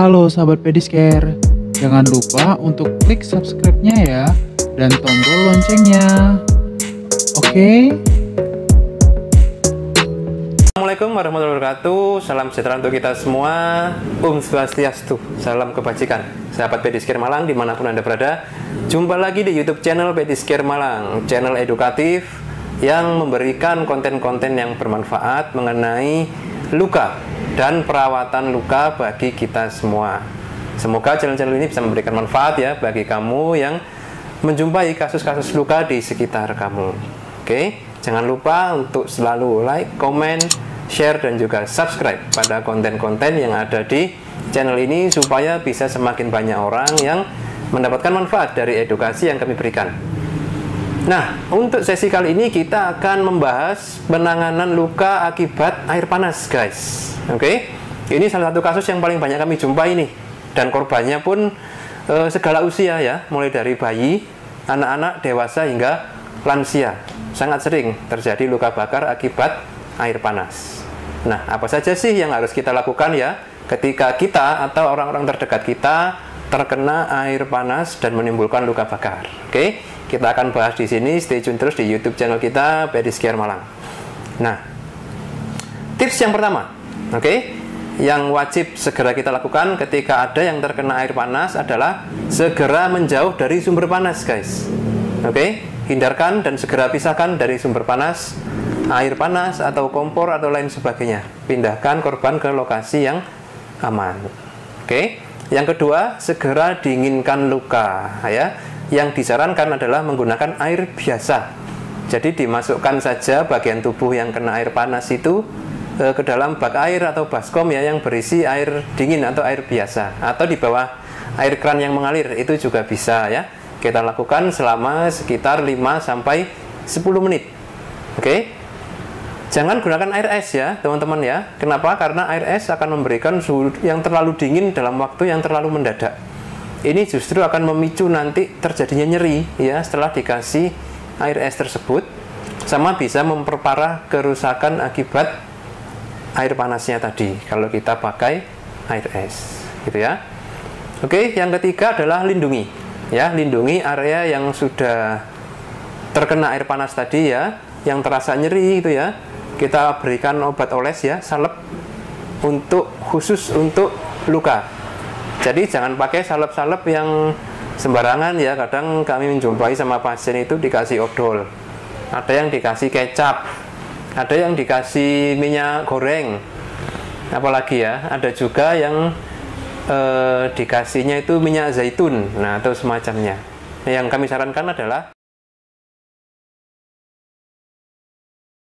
Halo sahabat Pedicure, jangan lupa untuk klik subscribe-nya ya, dan tombol loncengnya. Oke? Assalamualaikum warahmatullahi wabarakatuh. Salam sejahtera untuk kita semua. Om Swastiastu. Salam kebajikan. Sahabat Pedicure Malang dimanapun Anda berada, jumpa lagi di YouTube channel Pedicure Malang, channel edukatif yang memberikan konten-konten yang bermanfaat mengenai luka dan perawatan luka bagi kita semua. Semoga channel-channel ini bisa memberikan manfaat ya bagi kamu yang menjumpai kasus-kasus luka di sekitar kamu. Oke, jangan lupa untuk selalu like, comment, share, dan juga subscribe pada konten-konten yang ada di channel ini supaya bisa semakin banyak orang yang mendapatkan manfaat dari edukasi yang kami berikan. Nah, untuk sesi kali ini kita akan membahas penanganan luka akibat air panas, guys. Oke, ini salah satu kasus yang paling banyak kami jumpai nih, dan korbannya pun segala usia ya, mulai dari bayi, anak-anak, dewasa hingga lansia. Sangat sering terjadi luka bakar akibat air panas. Nah, apa saja sih yang harus kita lakukan ya ketika kita atau orang-orang terdekat kita terkena air panas dan menimbulkan luka bakar? Oke, kita akan bahas di sini. Stay tune terus di YouTube channel kita Pedicure Malang. Nah, tips yang pertama, yang wajib segera kita lakukan ketika ada yang terkena air panas adalah segera menjauh dari sumber panas, guys. Hindarkan dan segera pisahkan dari sumber panas, air panas atau kompor atau lain sebagainya. Pindahkan korban ke lokasi yang aman. Yang kedua, segera dinginkan luka ya. Yang disarankan adalah menggunakan air biasa. Jadi dimasukkan saja bagian tubuh yang kena air panas itu ke dalam bak air atau baskom ya, yang berisi air dingin atau air biasa, atau di bawah air kran yang mengalir, itu juga bisa ya. Kita lakukan selama sekitar 5-10 menit. Jangan gunakan air es ya teman-teman ya. Kenapa? Karena air es akan memberikan suhu yang terlalu dingin dalam waktu yang terlalu mendadak. Ini justru akan memicu nanti terjadinya nyeri ya setelah dikasih air es tersebut, sama bisa memperparah kerusakan akibat air panasnya tadi kalau kita pakai air es gitu ya. Yang ketiga adalah lindungi ya, lindungi area yang sudah terkena air panas tadi ya, yang terasa nyeri itu ya. Kita berikan obat oles ya, salep khusus untuk luka. Jadi jangan pakai salep-salep yang sembarangan ya. Kadang kami menjumpai sama pasien itu dikasih odol, ada yang dikasih kecap, ada yang dikasih minyak goreng, apalagi ya, ada juga yang dikasihnya itu minyak zaitun, nah atau semacamnya. Yang kami sarankan adalah